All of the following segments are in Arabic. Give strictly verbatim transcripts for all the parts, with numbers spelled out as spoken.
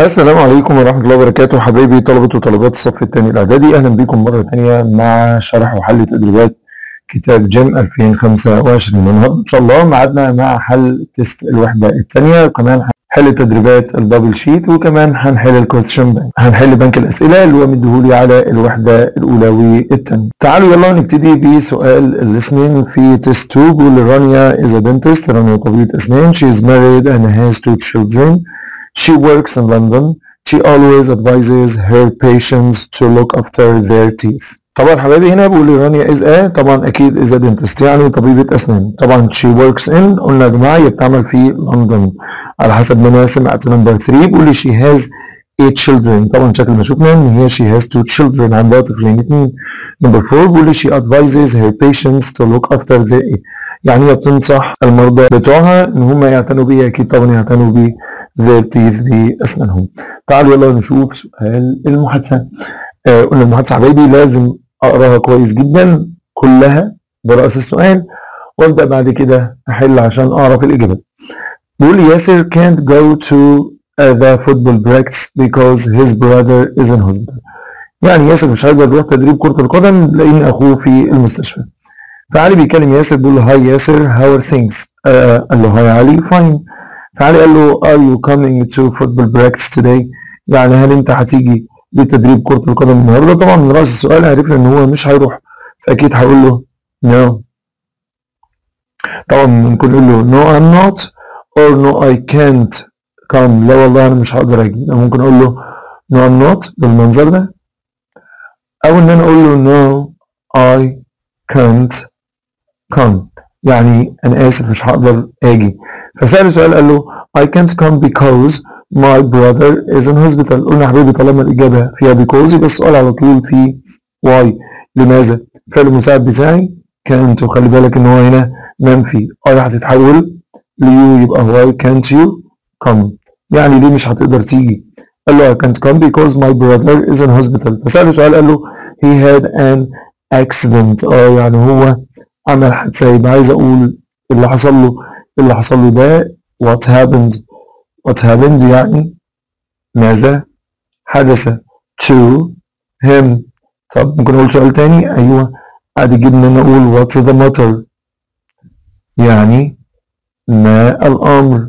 السلام عليكم ورحمة الله وبركاته حبايبي طلبة وطالبات الصف الثاني الإعدادي. أهلا بكم مرة ثانية مع شرح وحل تدريبات كتاب جيم ألفين وخمسة وعشرين. النهارده إن شاء الله ميعادنا مع حل تيست الوحدة الثانية، وكمان هنحل تدريبات البابل شيت، وكمان هنحل الكويستشن بانك، هنحل بنك الأسئلة اللي هو مديهولي على الوحدة الأولى والثانية. تعالوا يلا نبتدي بسؤال الليسننج في تيست اتنين. بيقول رانيا is a dentist. رانيا طبيبة أسنان. She is married and has two children. She works in London. She always advises her patients to look after their teeth. طبعا حبايبي هنا بيقول لي رانيا is a، طبعا اكيد is a dentist يعني طبيبة اسنان. طبعا she works in قلنا يا جماعة هي بتعمل في لندن على حسب ما انا سمعت. نمبر ثلاثة بيقول لي she has eight children. طبعا شكل ما شفنا ان هي she has two children، عندها طفلين اثنين. نمبر أربعة بيقول لي she advises her patients to look after their، يعني هي بتنصح المرضى بتوعها ان هم يعتنوا بيه، اكيد طبعا يعتنوا بيه their teeth باسنانهم. تعالوا يلا نشوف سؤال المحادثة. آه قلنا المحادثة حبايبي لازم اقراها كويس جدا كلها برأس السؤال، وابدا بعد كده احل عشان اعرف الاجابات. بيقول لي ياسر can't go to uh, the football practice because his brother is in hospital. يعني ياسر مش هيقدر يروح تدريب كرة القدم لان اخوه في المستشفى. فعلي بيكلم ياسر بيقول له هاي ياسر how are things؟ آه قال له هاي علي fine. فعلي قال له are you coming to football practice today؟ يعني هل انت هتيجي لتدريب كرة القدم النهارده؟ طبعا من رأس السؤال عرفنا ان هو مش هيروح، فاكيد هقول له no. طبعا ممكن نقول له no I'm not or no I can't come، لا والله انا مش هقدر اجي. ممكن اقول له no I'm not بالمنظر ده، او ان انا اقول له no I can't come يعني انا اسف مش هقدر اجي. فسأل سؤال قال له I can't come because my brother is in hospital. قلنا يا حبيبي طالما الاجابه فيها because يبقى السؤال على طول في why، لماذا؟ فعل المساعد بتاعي can't، وخلي بالك ان هو هنا منفي، I هتتحول ليو يبقى why can't you come، يعني ليه مش هتقدر تيجي؟ قال له I can't come because my brother is in hospital. فسأل سؤال قال له he had an accident. اه يعني هو عمل حادثة. يبقى عايز اقول اللي حصل له اللي حصل له ده what happened. what happened يعني ماذا حدث to him. طب ممكن اقول سؤال تاني؟ ايوه عادي جدا ان اقول what's the matter يعني ما الامر.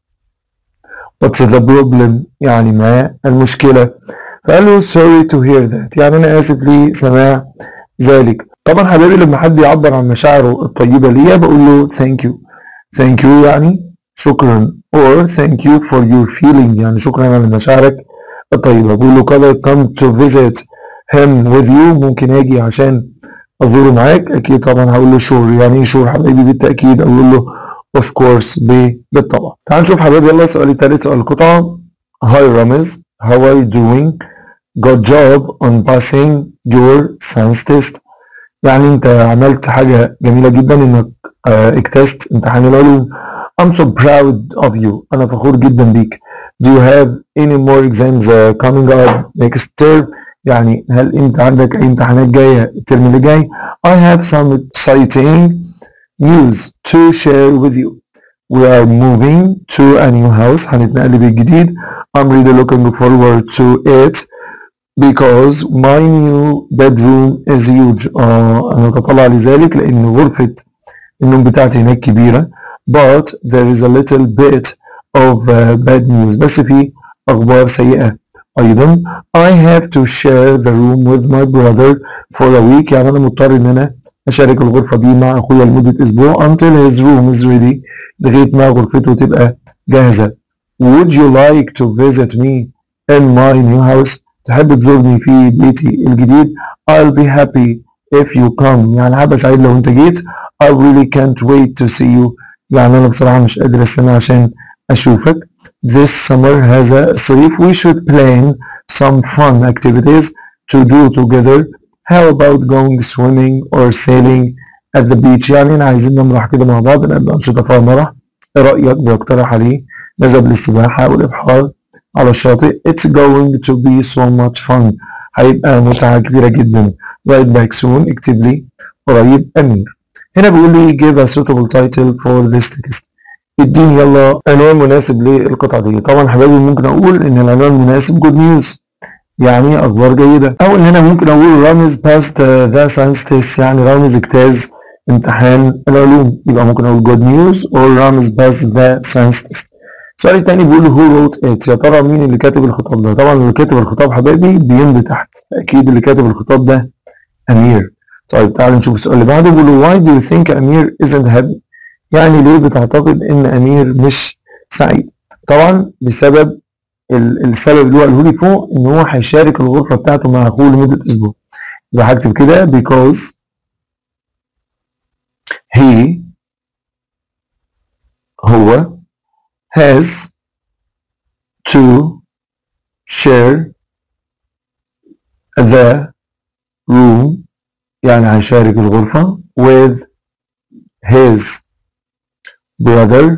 what's the problem يعني ما المشكلة. فقال له sorry to hear that يعني انا اسف لسماع ذلك. طبعا حبايبي لما حد يعبر عن مشاعره الطيبة ليا بقول له thank you. thank you يعني شكرا، or thank you for your feeling يعني شكرا على مشاعرك الطيبة. بقول له could I come to visit him with you؟ ممكن اجي عشان ازوره معاك؟ اكيد طبعا هقول له sure. يعني ايه sure حبايبي؟ بالتأكيد اقول له of course بالطبع. تعال نشوف حبايبي يلا السؤال الثالث، سؤال القطعة. Hi رامز how are you doing؟ good job on passing your science test. يعني انت عملت حاجة جميلة جدا انك اه اجتزت امتحان العلوم. I'm so proud of you. انا فخور جدا بيك. Do you have any more exams uh, coming up next term؟ يعني هل انت عندك اي امتحانات جاية الترم اللي جاي؟ I have some exciting news to share with you. We are moving to a new house. هنتنقل لبيت جديد. I'm really looking forward to it because my new bedroom is huge. آه أنا أتطلع لذلك لأن غرفة النوم بتاعتي هناك كبيرة. But there is a little bit of uh, bad news. بس في أخبار سيئة أيضا. I have to share the room with my brother for a week. يعني أنا مضطر إن أنا أشارك الغرفة دي مع أخويا لمدة أسبوع until his room is ready، لغاية ما غرفته تبقى جاهزة. Would you like to visit me in my new house؟ تحب تزورني في بيتي الجديد؟ I'll be happy if you come. يعني هبقى سعيد لو انت جيت. I really can't wait to see you. يعني انا بصراحة مش قادر استنى عشان اشوفك. This summer هذا الصيف we should plan some fun activities to do together. How about going swimming or sailing at the beach؟ يعني انا عايزين نمرح كده مع بعض نقضي انشطة فيها مرح. ايه رأيك؟ بقترح عليه نذهب للسباحة والابحار على الشاطئ. It's going to be so much fun. هيبقى متعة كبيرة جدا. Write back soon. اكتب لي قريب أمير. هنا بيقول لي give a suitable title for this text. اديني يلا عنوان مناسب للقطعة دي. طبعا حبايبي ممكن اقول ان العنوان المناسب good news يعني اخبار جيدة، او ان انا ممكن اقول رامز passed the science test يعني رامز اجتاز امتحان العلوم، يبقى ممكن اقول good news or رامز passed the science test. السؤال التاني بيقول who wrote it، يا ترى مين اللي كاتب الخطاب ده؟ طبعا اللي كاتب الخطاب حبايبي بيمضي تحت، اكيد اللي كاتب الخطاب ده امير. طيب تعالوا نشوف السؤال اللي بعده، بيقول why do you think امير isn't happy، يعني ليه بتعتقد ان امير مش سعيد؟ طبعا بسبب السبب اللي هو قاله لي فوق ان هو هيشارك الغرفه بتاعته مع اخوه لمده اسبوع، يبقى هكتب كده because he هو has to share the room يعني هيشارك الغرفه with his brother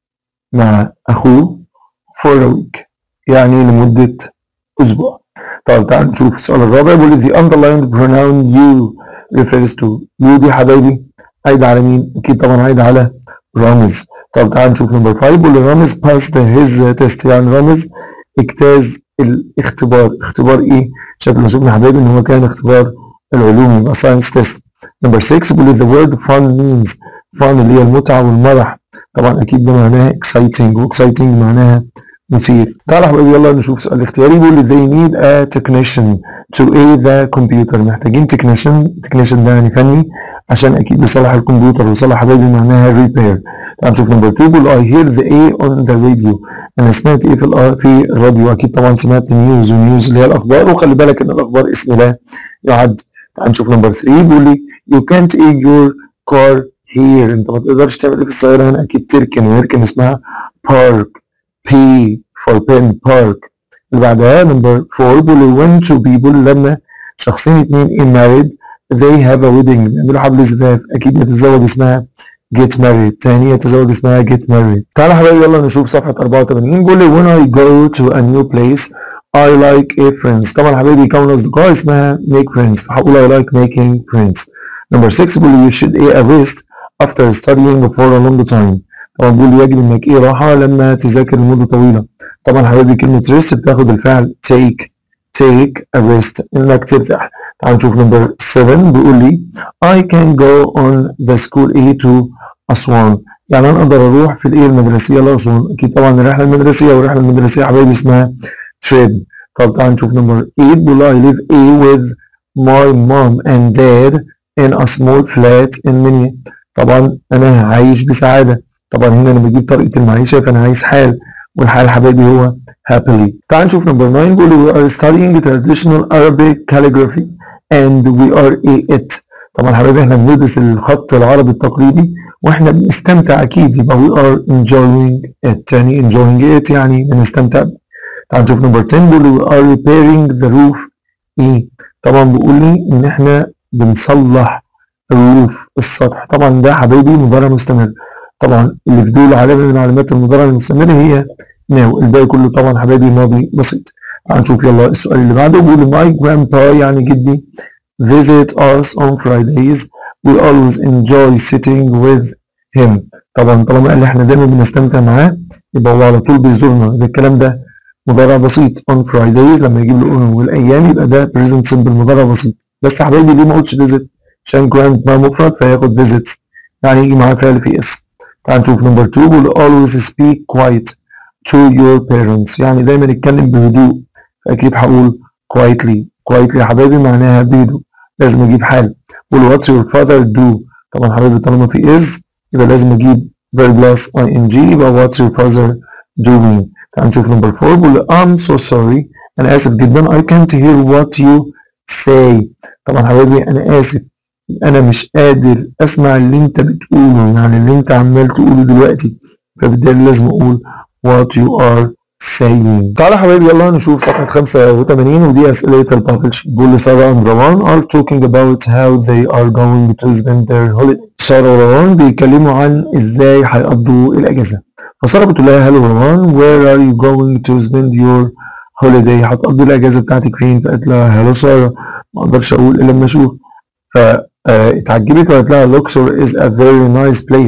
مع أخوه for a week يعني لمدة أسبوع. طيب تعال نشوف السؤال الرابع، بيقول the underlined pronoun you refers to، you دي حبايبي عايدة على مين؟ أكيد طبعا عايدة على رامز. طب تعال نشوف نمبر خمسة، بيقول رامز passed his test يعني رامز اجتاز الاختبار، اختبار إيه؟ شكله شفنا حبايبي إن هو كان اختبار العلوم يبقى science test. نمبر ستة بيقول the word fun means، fun اللي هي المتعة والمرح، طبعا أكيد ده معناها exciting و exciting معناها مثير. تعالى يا حبايبي يلا نشوف سؤال اختياري، بيقول they need a technician to aid the computer، محتاجين technician، technician ده يعني فني عشان أكيد يصلح الكمبيوتر، ويصلح حبايبي معناها repair. تعال نشوف نمبر اتنين، بيقول I hear the A on the radio، أنا سمعت إيه في في الراديو؟ أكيد طبعا سمعت نيوز، ونيوز اللي هي الأخبار، وخلي بالك إن الأخبار اسم لا يعد. تعال نشوف نمبر ثلاثة، بيقول لي you can't aid your car here، أنت ما تقدرش تعمل إيه في السيارة هنا؟ أكيد تركن، ويركن اسمها park، P for pen park. اللي بعدها نمبر أربعة بيقول when two people لما شخصين اتنين in married they have a wedding بيعملوا حفل زفاف، أكيد يتزوج اسمها get married، تاني يتزوج اسمها get married. تعالى يا حبايبي يلا نشوف صفحة أربعة وثمانين، بيقول لي when I go to a new place I like a friends، طبعا حبايبي يكون أصدقاء اسمها make friends، فهقول I like making friends. نمبر ستة بيقول لي you should a rest after studying for a long time، طبعا بيقول لي يجب انك ايه راحة لما تذاكر لمدة طويلة، طبعا حبايبي كلمة rest بتاخد الفعل take، take a rest انك ترتاح. تعال نشوف نمبر سبعة، بيقول لي I can go on the school A to أسوان، يعني انا اقدر اروح في الايه المدرسية لأسوان، اكيد طبعا الرحلة المدرسية، والرحلة المدرسية حبايبي اسمها trip. طب تعال نشوف نمبر ثمانية، بيقول لي I live A with my mom and dad in a small flat in Minya، طبعا انا عايش بسعادة، طبعا هنا انا بجيب طريقة المعيشة فانا عايز حال، والحال حبايبي هو happily. تعال نشوف نمبر تسعة، بيقول we are studying traditional Arabic calligraphy and we are a it، طبعا حبايبي احنا بندرس الخط العربي التقليدي واحنا بنستمتع اكيد، يبقى we are enjoying it، تاني enjoying it يعني بنستمتع. تعال نشوف نمبر عشرة، بيقول we are repairing the roof ايه، طبعا بيقول لي ان احنا بنصلح الروف السطح، طبعا ده حبايبي مضارع مستمر، طبعا اللي في دول علامة من علامات المضارع المستمر هي ناو، الباقي كله طبعا حبايبي ماضي بسيط. هنشوف يلا السؤال اللي بعده، بيقول my grandpa يعني جدي visit us on Fridays we always enjoy sitting with him، طبعا طالما قال لي احنا دايما بنستمتع معاه يبقى هو على طول بيزورنا، يبقى الكلام ده مضارع بسيط on Fridays، لما يجيب له والايام يبقى ده present simple مضارع بسيط. بس حبايبي ليه ما قلتش visit؟ عشان grandpa مفرد فياخد visits يعني يجي معاه فعل في اسم. تعال نشوف نمبر اتنين، بيقول always speak quiet to your parents، يعني دايما اتكلم بهدوء، فأكيد هقول quietly، quietly يا حبايبي معناها بهدوء، لازم أجيب حال. بيقول what your father do، طبعا حبايبي طالما في is يبقى لازم أجيب verb plus ing، يبقى what your father doing. تعال نشوف نمبر أربعة، بيقول I'm so sorry، أنا آسف جدا I can't hear what you say، طبعا حبايبي أنا آسف انا مش قادر اسمع اللي انت بتقوله، يعني اللي انت عمال تقوله دلوقتي، فبالتالي لازم اقول what you are saying. تعالى يا حبايبي يلا نشوف صفحة خمسة وثمانين، ودي اسئلة البابلش. بيقول لي سارة and روان are talking about how they are going to spend their holiday، سارة وروان بيتكلموا عن ازاي هيقضوا الاجازة، فسارة بتقول لها hello روان where are you going to spend your holiday، هتقضي الاجازة بتاعتك فين؟ فقالت لها hello سارة، ما اقدرش اقول الا لما اشوف، ف اتعجبت وقالت لها Luxor is a very nice place،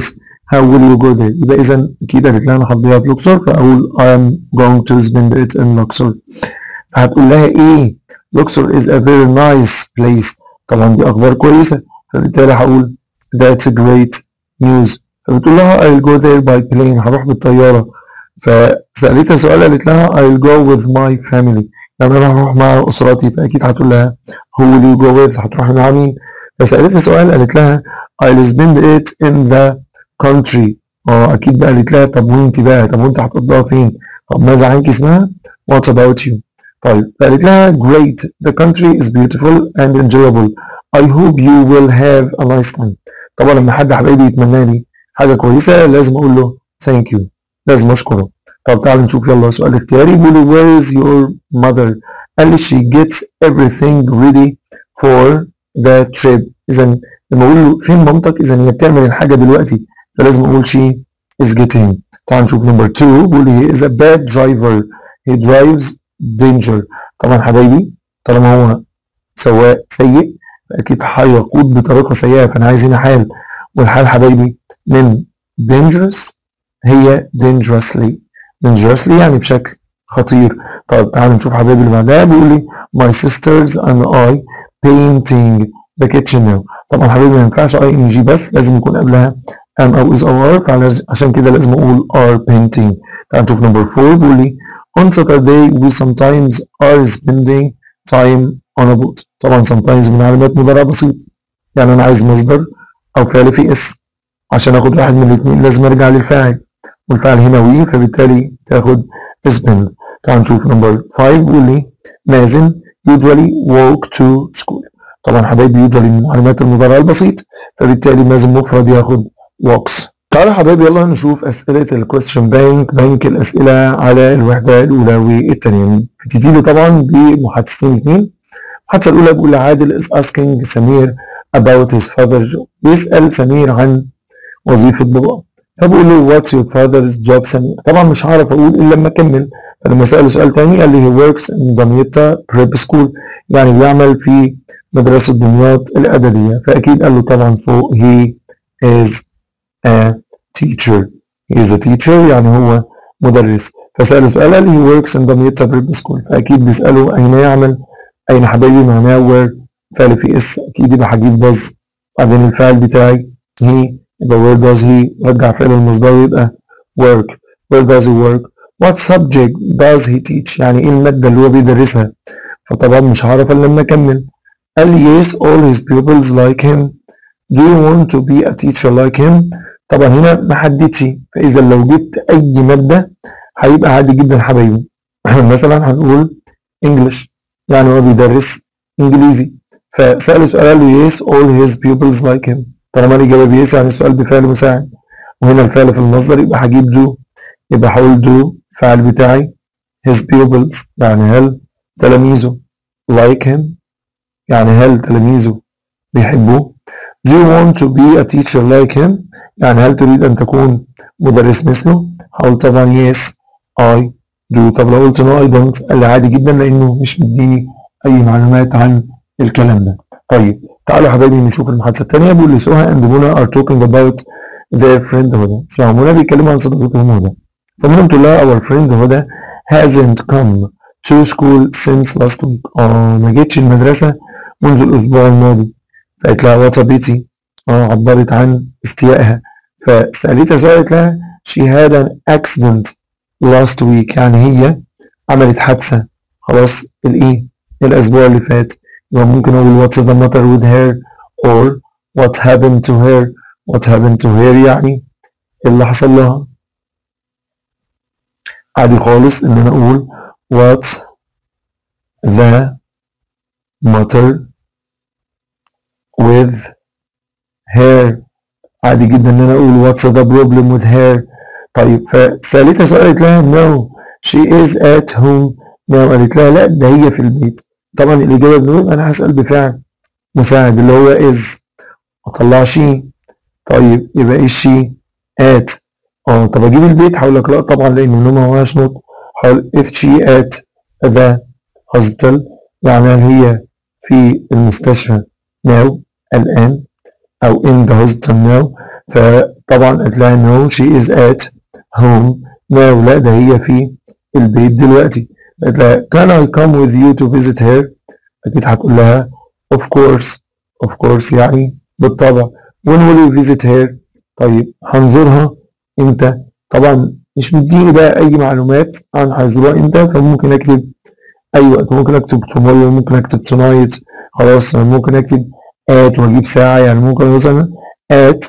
how will you go there؟ يبقى إذا أكيد قالت لها أنا هقضيها في الأقصر، فأقول I'm going to spend it in Luxor. فهتقول لها إيه؟ Luxor is a very nice place. طبعا دي أخبار كويسة، فبالتالي هقول that's great news. فبتقول لها I'll go there by plane، هروح بالطيارة. فسألتها سؤال قالت لها I'll go with my family، يعني أنا هروح مع أسرتي، فأكيد هتقول لها who will you go with؟ هتروحي مع مين؟ فسألتها سؤال قالت لها I'll spend it in the country. اه أكيد بقى قالت لها طب وأنت بقى، طب وأنت هتقضيها فين؟ طب ماذا عنك اسمها؟ What about you؟ طيب فقالت لها great, the country is beautiful and enjoyable. I hope you will have a nice time. طبعا لما حد حبايبي يتمنى لي حاجة كويسة لازم أقول له thank you، لازم أشكره. طب تعالوا نشوف يلا سؤال اختياري. بيقول لي where is your mother؟ قال لي she gets everything ready for the trip. إذا لما أقول له فين مامتك، إذا هي بتعمل الحاجة دلوقتي، فلازم أقول she is getting. تعالوا نشوف نمبر اتنين. بيقول لي he is a bad driver, he drives danger. طبعا حبايبي طالما هو سواق سيء أكيد هيقود بطريقة سيئة، فأنا عايز هنا حال، والحال حبايبي من dangerous هي dangerously. dangerously يعني بشكل خطير. طيب تعالوا نشوف حبايبي اللي بعدها. بيقول لي my sisters and I painting the kitchen now. طبعا حبايبي ما ينفعش اي ان جي بس، لازم يكون قبلها am او is او are، فعشان كده لازم اقول are painting. تعالوا نشوف نمبر اربعة. بيقول لي on Saturday we sometimes are spending time on a boat. طبعا sometimes من علامات مضارع بسيط، يعني انا عايز مصدر او فعل في اس، عشان اخد واحد من الاثنين لازم ارجع للفاعل، والفعل هنا وي، فبالتالي تاخد spend. تعال نشوف نمبر خمسة. بيقول لي مازن usually walk to school. طبعا حبايبي usually من علامات المضارع البسيط، فبالتالي مازن مفرد ياخد walks. تعالوا حبايبي يلا نشوف أسئلة الكويستشن بانك، بنك الأسئلة على الوحدة الأولى والثانية. بتبتدي له طبعا بمحادثتين اثنين. المحادثة الأولى بيقول عادل is asking سمير about his father's job. بيسأل سمير عن وظيفة باباه، فبقول له what's your father's job سمير. طبعا مش هعرف أقول إلا لما أكمل، فلما سأله سؤال تاني قال لي he works in دمياط prep school، يعني بيعمل في مدرسة دمياط الإعدادية، فأكيد قال له طبعا فوق he is a teacher. he is a teacher يعني هو مدرس. فسأله سؤال قال لي he works in دمياط prep school، فأكيد بيسأله أين يعمل، أين حبايبي معناه where، فعل في اس أكيد يبقى هجيب does، بعدين الفعل بتاعي he يبقى where does he، رجع فعل المصدر يبقى work. where does he work؟ what subject does he teach؟ يعني ايه المادة اللي هو بيدرسها، فطبعا مش هعرف الا لما اكمل. قال لي yes all his pupils like him. do you want to be a teacher like him؟ طبعا هنا ما حددش، فاذا لو جبت اي مادة هيبقى عادي جدا حبايبي. مثلا هنقول English يعني هو بيدرس انجليزي، فسأل سؤال قال له yes all his pupils like him. طالما الإجابة بيس يعني السؤال بفعل مساعد، وهنا الفعل في المصدر يبقى هجيب do، يبقى هقول do الفعل بتاعي his pupils يعني هل تلاميذه like him يعني هل تلاميذه بيحبوه. do you want to be a teacher like him يعني هل تريد أن تكون مدرس مثله، هقول طبعا yes I do. طب لو قلت no I don't قال لي عادي جدا لأنه مش مديني أي معلومات عن الكلام ده. طيب تعالوا يا حبايبي نشوف المحادثة الثانية. بيقول لي سهى and منى are talking about their friend هدى. سهى ومنى بيتكلموا عن صديقتهم هدى، فمنى بتقول لها our friend هدى hasn't come to school since last week. اه ما جتش المدرسة منذ الأسبوع الماضي. فقالت لها what a pity. اه عبرت عن استيائها، فسألتها سؤال قالت لها she had an accident last week يعني هي عملت حادثة خلاص الإيه الأسبوع اللي فات. يبقى ممكن أقول what's the matter with her or what happened to her. what happened to her يعني اللي حصل لها. عادي خالص إن أنا أقول what's the matter with her. عادي جدا إن أنا أقول what's the problem with her. طيب فسألتها سؤال قالت لها no she is at home. no قالت لها لا ده هي في البيت. طبعا الإجابة بنقول أنا هسأل بفعل مساعد اللي هو is، أطلع she. طيب يبقى إيه she at. اه طب أجيب البيت هقول لك لا طبعا لأن النوم ما هواش نطق، هقول if she at the hospital يعني هل هي في المستشفى now الآن أو in the hospital now. طبعا هتلاقي no she is at home. no لا ده هي في البيت دلوقتي. هتلاقي can I come with you to visit her. أكيد هتقول لها of course of course يعني بالطبع. when will you visit her. طيب هنزورها امتى. طبعا مش مديني بقى أي معلومات عن هيزورها امتى، فممكن أكتب أي وقت. ممكن أكتب tomorrow، ممكن أكتب tonight، خلاص ممكن أكتب at وأجيب ساعة. يعني ممكن مثلا at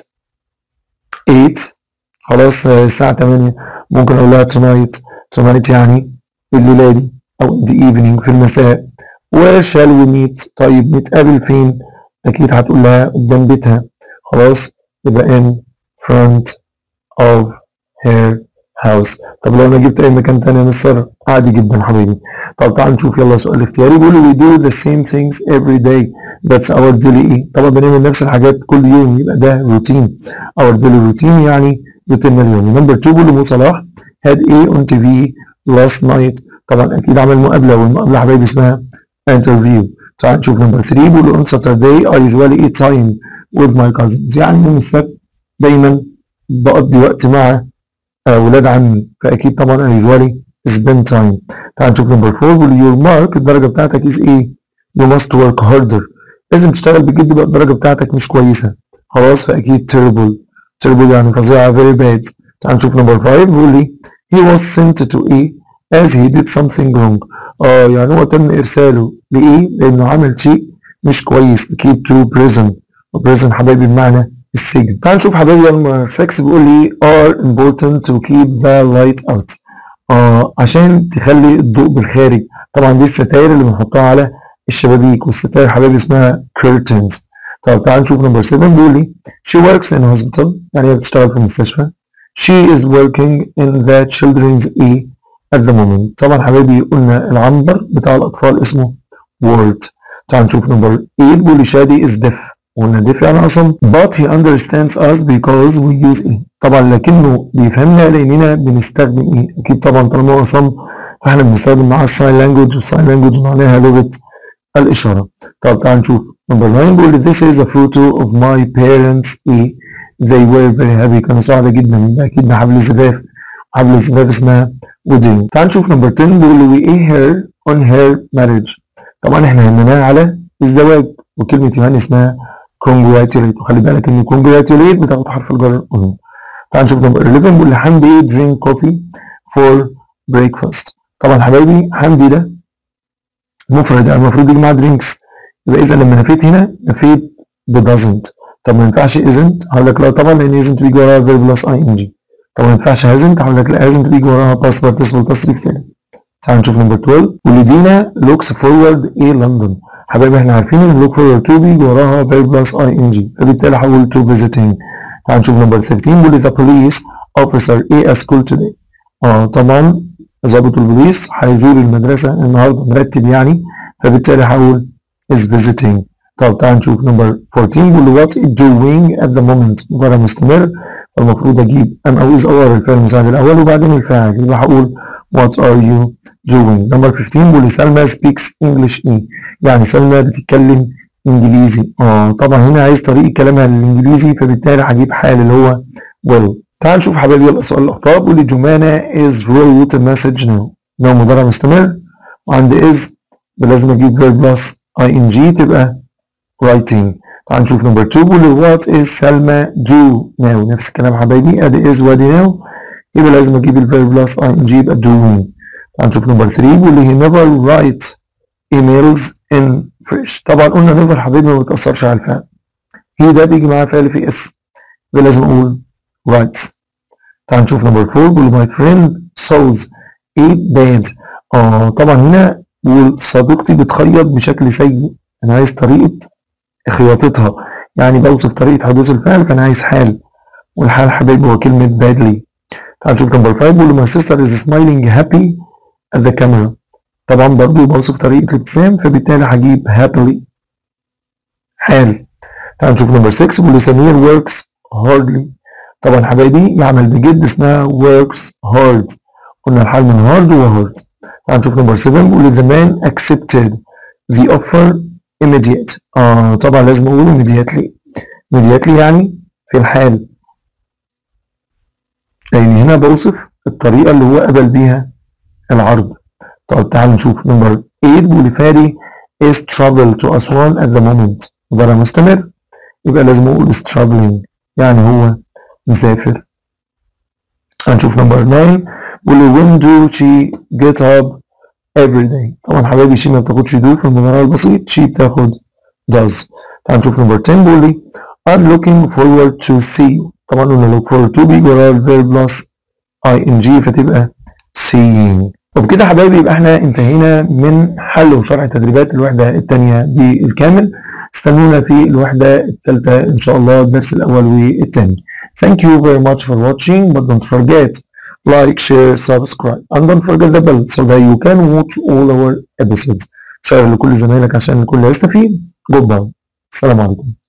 eight خلاص الساعة تمانية. ممكن أقول لها tonight tonight يعني الليلة دي أو the evening في المساء. where shall we meet. طيب نتقابل فين. أكيد هتقول لها قدام بيتها، خلاص يبقى in front of her house. طب لو أنا جبت أي مكان تاني يا مستر عادي جدا حبيبي. طب تعال نشوف يلا سؤال اختياري. بيقول we do the same things every day that's our daily إيه. طبعا بنعمل نفس الحاجات كل يوم يبقى ده روتين. our daily routine يعني روتيننا اليومي. نمبر اتنين بيقول مو صلاح had a on تي في last night. طبعا أكيد عمل مقابلة، والمقابلة حبايبي اسمها interview. تعال نشوف نمبر تلاتة. بيقول on Saturday I usually eat time with my cousins. يعني يوم السبت دايما بقضي وقت مع ولاد عمي، فأكيد طبعا I usually spend time. تعال نشوف نمبر أربعة. بيقول your mark الدرجة بتاعتك is إيه؟ you must work harder. لازم تشتغل بجد بقى الدرجة بتاعتك مش كويسة، خلاص فأكيد terrible. terrible يعني فظيعة very bad. تعال نشوف نمبر خمسة. بيقول لي he was sent to A as he did something wrong. اه يعني هو تم إرساله لإيه؟ لأنه عمل شيء مش كويس. أكيد to prison. وprison حبايبي بمعنى السجن. تعال نشوف حبايبي نمبر ستة. بيقول لي are important to keep the light out. آه عشان تخلي الضوء بالخارج. طبعا دي الستاير اللي بنحطها على الشبابيك، والستاير حبايبي اسمها curtains. طب تعال نشوف نمبر سبعة. بيقول لي she works in a hospital. يعني هي بتشتغل في المستشفى. she is working in the children's A at the moment. طبعا حبايبي قلنا العنبر بتاع الأطفال اسمه ward. تعال نشوف نمبر ثمانية. بيقول لي شادي is deaf. قلنا deaf يعني أصم but he understands us because we use إيه. طبعا لكنه بيفهمنا لأننا بنستخدم إيه. أكيد طبعا طالما هو أصم فإحنا بنستخدم معاه الساين لانجوج، والساين لانجوج معناها لغة الإشارة. طب تعال نشوف نمبر تسعة. بيقول لي this is a photo of my parents إيه. they were very happy. كانوا سعداء جدا. أكيد ده حبل الزفاف، حبل الزفاف اسمها wedding. تعال نشوف نمبر عشرة. بيقول لي we a her on her marriage. طبعا احنا هنناه على الزواج، وكلمة يهني اسمها congratulate. وخلي بالك ان congratulate بتاخد حرف الجر on. تعال نشوف نمبر حداشر. بيقول لي حمدي drink coffee for breakfast. طبعا حبايبي حمدي ده مفرد، يعني المفروض يجي معاه drinks، يبقى اذا لما نفيت هنا نفيت ب doesn't. طب ما ينفعش isn't. هقول لك لا طبعا لان isn't بيجي وراها verb plus ing. طب ما ينفعش hasn't. هقول لك لا hasn't بيجي وراها past participle تصريف تاني. تعال نشوف نمبر اتناشر. ولدينا looks forward a London. حبايبي احنا عارفين ان look forward to بيجي وراها verb plus ing، فبالتالي هقول to visiting. تعال نشوف نمبر تلتاشر. بيقول لي the police officer a school today. اه طبعا ضابط البوليس هيزور المدرسة النهارده، مرتب يعني، فبالتالي هقول is visiting. طب تعال نشوف نمبر أربعتاشر. بيقول لي what is doing at the moment. مضارع مستمر، فالمفروض اجيب am او is or الفعل المساعد الاول وبعدين الفاعل، يبقى هقول what are you doing. نمبر خمستاشر. بيقول لي سلمى speaks English ايه. يعني سلمى بتتكلم انجليزي. اه طبعا هنا عايز طريقة كلامها الانجليزي، فبالتالي هجيب حال اللي هو will. تعال نشوف حبايبي يلا سؤال الاخطاء. بيقول لي جمانة is wrote a message now. لو مضارع مستمر وعند is لازم اجيب verb plus ing تبقى writing. تعال نشوف نمبر اتنين. بيقول لي what is سلمى do now. نفس الكلام حبايبي، ادي is وادي now، يبقى لازم اجيب الverb plus ing يبقى doing. تعال نشوف نمبر تلاتة. بيقول لي he never write emails in fresh. طبعا قلنا never حبايبي ما بتأثرش على الفعل. he ده بيجي معاه فعل في اس، يبقى لازم اقول writes. تعال نشوف نمبر أربعة. بيقول لي my friend sews a bed. اه طبعا هنا بيقول صديقتي بتخيط بشكل سيء. انا عايز طريقة خياطتها، يعني بوصف طريقة حدوث الفعل، فانا عايز حال، والحال حبايبي هو كلمة badly. تعال نشوف نمبر خمسة. بيقول لي my sister is smiling happy at the camera. طبعا برضو بوصف طريقة الابتسام، فبالتالي هجيب happily حال. تعال نشوف نمبر ستة. بيقول لي سمير works hardly. طبعا حبايبي يعمل بجد اسمها works hard. قلنا الحال من hard و hard. تعال نشوف نمبر سبعة. بيقول لي the man accepted the offer immediate. اه طبعا لازم اقول immediately. immediately يعني في الحال. لأن هنا بوصف الطريقة اللي هو قبل بيها العرض. طب تعال نشوف نمبر ثمانية بيقول فادي is travel to أسوان at the moment. مضارع مستمر يبقى لازم أقول is traveling يعني هو مسافر. هنشوف نمبر تسعة بيقول when do she get up every day. طبعا حبايبي she ما بتاخدش do في المضارع البسيط، she بتاخد does. تعال نشوف نمبر عشرة بيقول لي are looking forward to see you. طبعا قلنا look forward to بيجي وراها الفيرب بلس ing فتبقى seeing. وبكده حبايبي يبقى احنا انتهينا من حل وشرح تدريبات الوحدة الثانية بالكامل. استنونا في الوحدة الثالثة ان شاء الله الدرس الاول والثاني. Thank you very much for watching, but don't forget like, share, subscribe and don't forget the bell so that you can watch all our episodes. شير لكل زمايلك عشان الكل يستفيد. Goodbye. السلام عليكم.